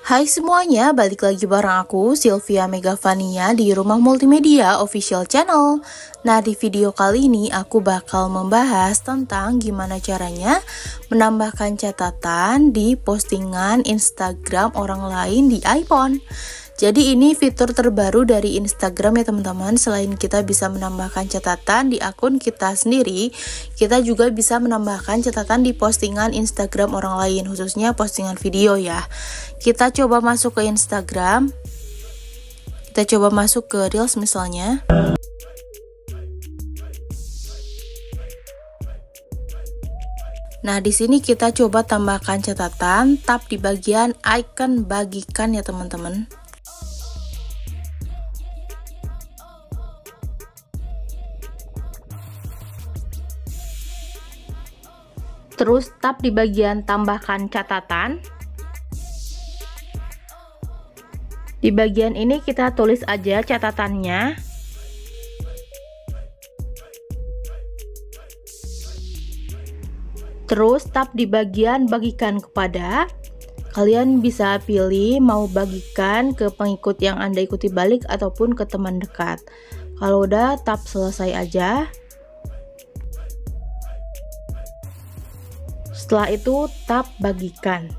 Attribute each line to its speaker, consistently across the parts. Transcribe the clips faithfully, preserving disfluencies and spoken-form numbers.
Speaker 1: Hai semuanya, balik lagi bareng aku, Sylvia Megavania di Rumah Multimedia Official Channel. Nah, di video kali ini aku bakal membahas tentang gimana caranya menambahkan catatan di postingan Instagram orang lain di iPhone. Jadi ini fitur terbaru dari Instagram ya teman-teman. Selain kita bisa menambahkan catatan di akun kita sendiri, kita juga bisa menambahkan catatan di postingan Instagram orang lain, khususnya postingan video ya. Kita coba masuk ke Instagram. Kita coba masuk ke Reels misalnya. Nah, di sini kita coba tambahkan catatan, tap di bagian icon bagikan ya teman-teman. Terus tap di bagian tambahkan catatan. Di bagian ini kita tulis aja catatannya. Terus tap di bagian bagikan kepada. Kalian bisa pilih mau bagikan ke pengikut yang Anda ikuti balik ataupun ke teman dekat. Kalau udah, tap selesai aja. Setelah itu tap bagikan.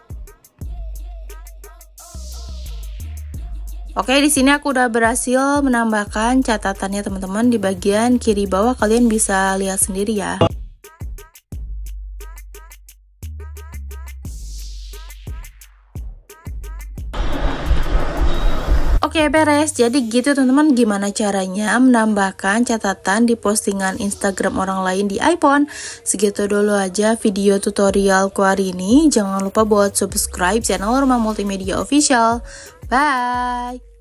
Speaker 1: Oke, di sini aku udah berhasil menambahkan catatannya teman-teman. Di bagian kiri bawah kalian bisa lihat sendiri ya. Oke, beres. Jadi gitu teman-teman, gimana caranya menambahkan catatan di postingan Instagram orang lain di iPhone. Segitu dulu aja video tutorialku hari ini. Jangan lupa buat subscribe channel Rumah Multimedia Official. Bye!